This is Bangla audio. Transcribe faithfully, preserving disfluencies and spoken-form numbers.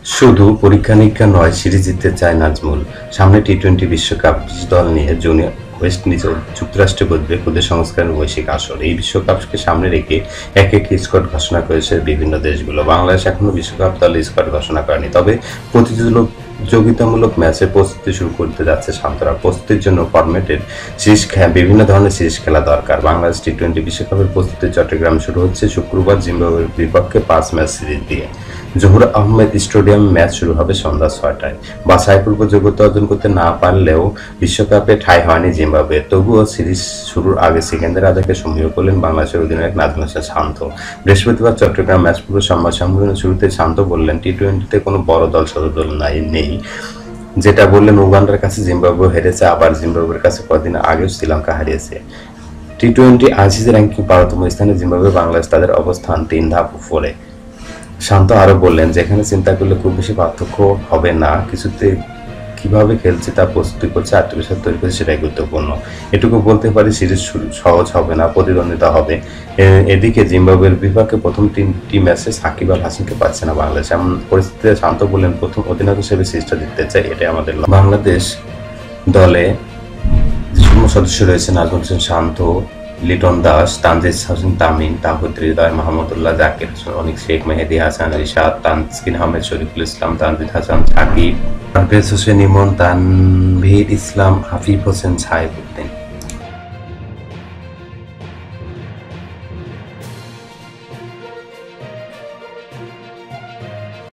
শুধু পরীক্ষা-নিরীক্ষা নয়, সিরিজ জিততে চায় নাজমুল। সামনে টি টোয়েন্টি বিশ্বকাপ, বিশ দল নিয়ে জুনিয়র ওয়েস্ট ইন্ডিজ ও যুক্তরাষ্ট্রে বসবে ক্ষুদে সংস্করণের বৈশ্বিক আসর। এই বিশ্বকাপকে সামনে রেখে এক একটি স্কোয়াড ঘোষণা করেছে বিভিন্ন দেশগুলো। বাংলাদেশ এখনো বিশ্বকাপ দলের স্কোয়াড ঘোষণা করেনি, তবে প্রতিযোগিতামূলক ম্যাচে প্রস্তুতি শুরু করতে যাচ্ছে শান্তরা। প্রস্তুতির জন্য ফরম্যাটের সিরিজ বিভিন্ন ধরনের সিরিজ খেলা দরকার। বাংলাদেশ টি টোয়েন্টি বিশ্বকাপের প্রস্তুতি চট্টগ্রামে শুরু হচ্ছে শুক্রবার জিম্বাবুয়ের বিপক্ষে পাঁচ ম্যাচ সিরিজ দিয়ে। জহুর আহমেদ স্টেডিয়ামে ম্যাচ শুরু হবে সন্ধ্যা ছয়টায়। বাছাই পূর্ব যোগ্যতা অর্জন করতে না পারলেও বিশ্বকাপে ঠাঁই হয়নি জিম্বাবুয়ে। তবুও সিরিজ শুরুর আগে সেকেন্ডের রাজাকে সমীহ করলেন বাংলাদেশের অধিনায়ক নাজমুল হোসেন শান্ত। বৃহস্পতিবার চট্টগ্রাম ম্যাচ পূর্ব সংবাদ সম্মেলনের শুরুতে শান্ত বললেন, টি টোয়েন্টিতে কোনো বড় দল ছোট দল নাই নেই যেটা বললেন উগান্ডার কাছে জিম্বাবুয়ে হেরেছে, আবার জিম্বাবুয়ের কাছে কদিন আগেও শ্রীলঙ্কা হারিয়েছে। টি টোয়েন্টি আইসিসি র্যাঙ্কিং বারোতম স্থানে জিম্বাবুয়ে, বাংলাদেশ তাদের অবস্থান তিন ধাপ উপরে। শান্ত আরো বললেন, যেখানে চিন্তা করলে খুব বেশি পার্থক্য হবে না, কিছুতে কিভাবে খেলছে তা প্রস্তুতি করছে, আত্মবিশ্বাস তৈরি করছে, সেটাই গুরুত্বপূর্ণ। এটুকু বলতে পারি, সিরিজ সহজ হবে না, প্রতিদ্বন্দ্বিতা হবে। এদিকে জিম্বাবুয়ের বিপক্ষে প্রথম তিনটি ম্যাচে সাকিব আল হাসানকে পাচ্ছে না বাংলাদেশ। এমন পরিস্থিতিতে শান্ত বললেন, প্রথম অধিনায়ক হিসেবে সিরিজটা জিততে চাই, এটাই আমাদের লক্ষ্য। বাংলাদেশ দলে যুগ্ম সদস্য রয়েছে নাজমুল হোসেন শান্ত, লিটন দাস, তানজিদ হোসেন তামিম, তাহিদ হৃদয়, মাহমুদুল্লাহ, জাকির হোসেন অনিক, শেখ মেহেদী হাসান, রিশাদ, তানসকিন আহমেদ, শরীফুল ইসলাম, তানজিদ হাসান, সাকিব, পারভেজ হোসেন ইমন, তানভীর ইসলাম, আফিফ হোসেন, সাইফ।